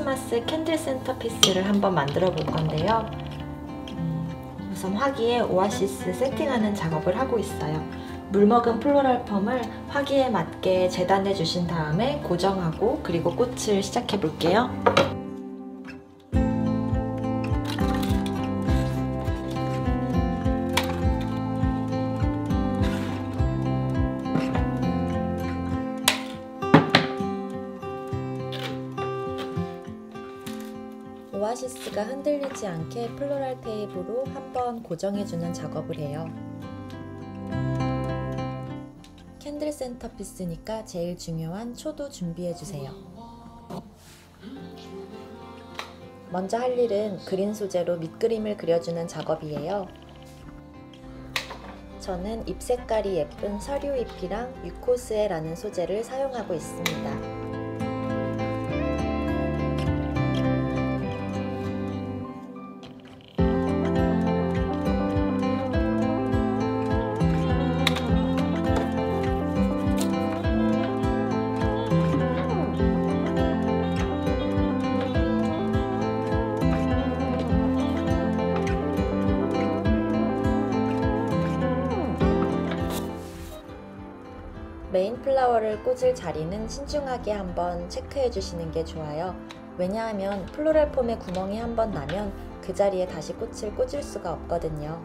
크리스마스 캔들 센터피스를 한번 만들어 볼 건데요. 우선 화기에 오아시스 세팅하는 작업을 하고 있어요. 물먹은 플로럴 펌을 화기에 맞게 재단해 주신 다음에 고정하고 그리고 꽃을 시작해 볼게요. 오아시스가 흔들리지 않게 플로럴 테이프로 한번 고정해주는 작업을 해요. 캔들 센터피스니까 제일 중요한 초도 준비해주세요. 먼저 할 일은 그린 소재로 밑그림을 그려주는 작업이에요. 저는 잎 색깔이 예쁜 서류잎이랑 유코스에라는 소재를 사용하고 있습니다. 메인 플라워를 꽂을 자리는 신중하게 한번 체크해 주시는 게 좋아요. 왜냐하면 플로럴 폼에 구멍이 한번 나면 그 자리에 다시 꽃을 꽂을 수가 없거든요.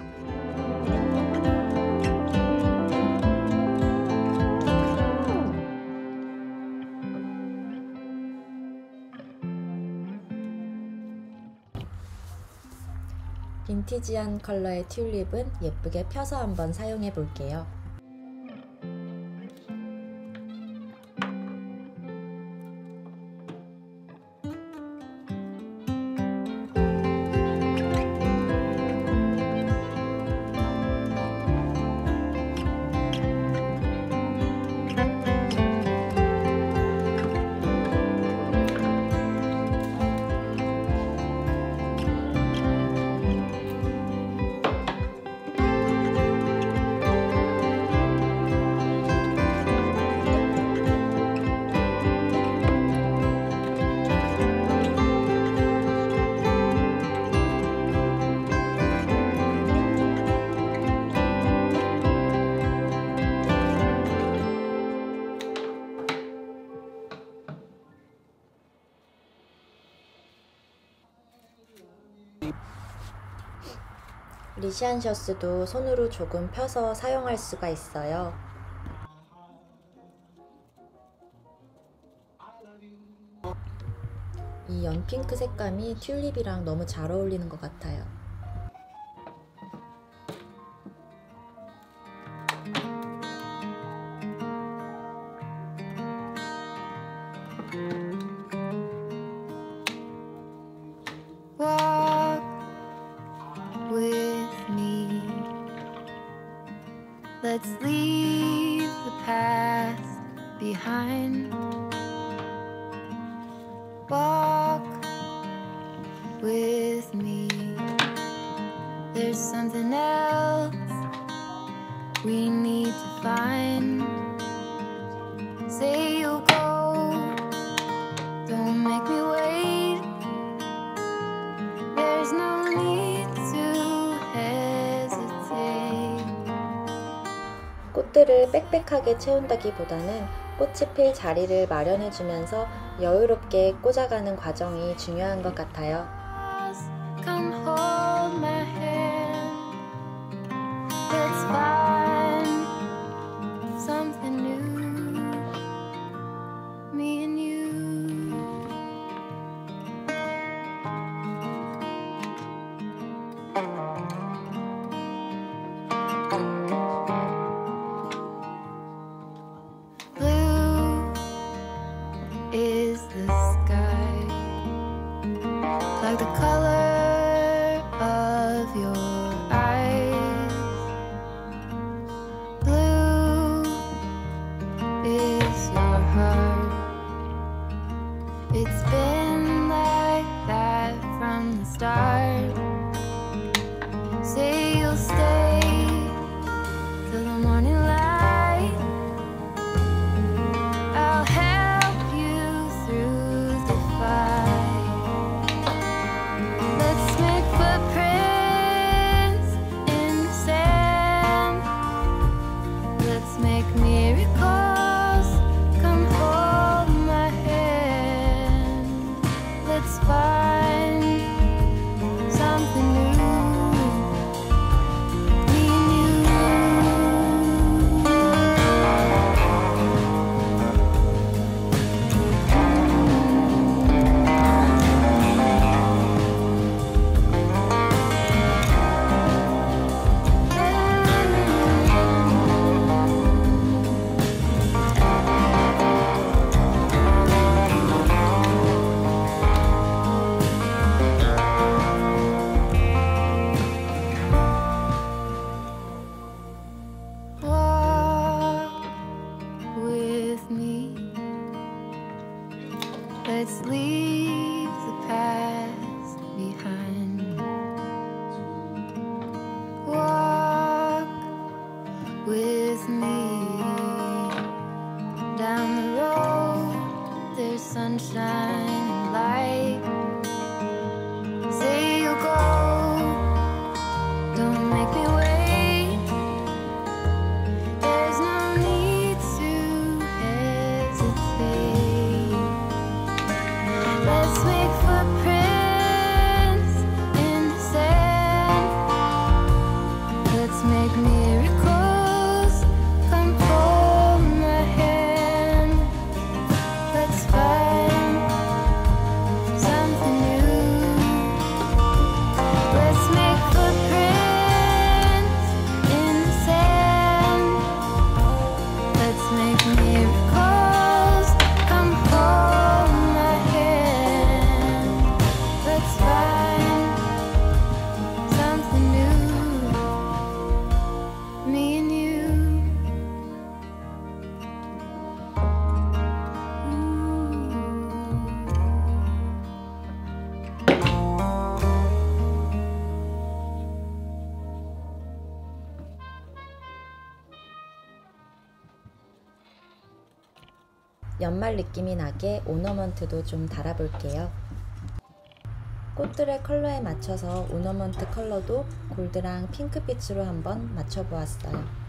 빈티지한 컬러의 튤립은 예쁘게 펴서 한번 사용해 볼게요. 리시안셔스도 손으로 조금 펴서 사용할 수가 있어요. 이 연핑크 색감이 튤립이랑 너무 잘 어울리는 것 같아요. Let's leave the past behind. Walk with me. There's something else we need to find. Say you'll go, don't make me wait. There's no need to hesitate. 꽃들을 빽빽하게 채운다기보다는 꽃이 필 자리를 마련해주면서 여유롭게 꽂아가는 과정이 중요한 것 같아요. Come hold my hand. Let's find something new. Me and you. Blue is the sky, like 연말 느낌이 나게 오너먼트도 좀 달아볼게요. 꽃들의 컬러에 맞춰서 오너먼트 컬러도 골드랑 핑크빛으로 한번 맞춰보았어요.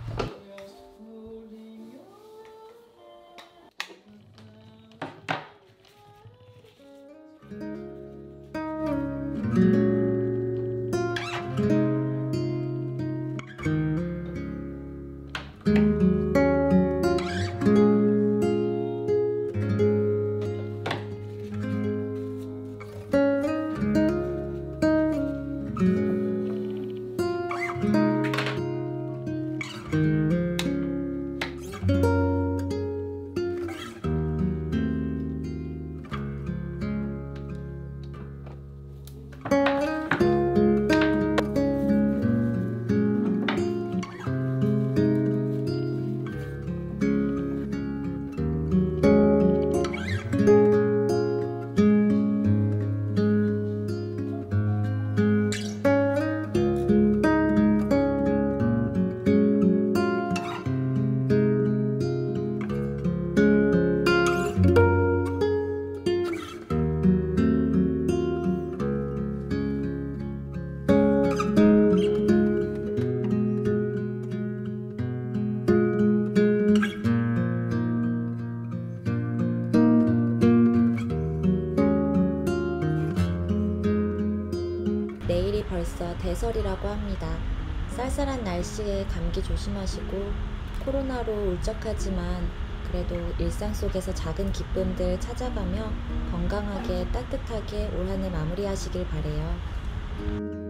내일이 벌써 대설이라고 합니다. 쌀쌀한 날씨에 감기 조심하시고 코로나로 울적하지만 그래도 일상 속에서 작은 기쁨들 찾아가며 건강하게 따뜻하게 올 한 해 마무리하시길 바래요.